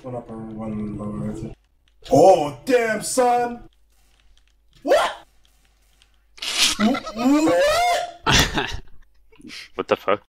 One upper, one lower, right? Oh, damn, son! What? What? What the fuck?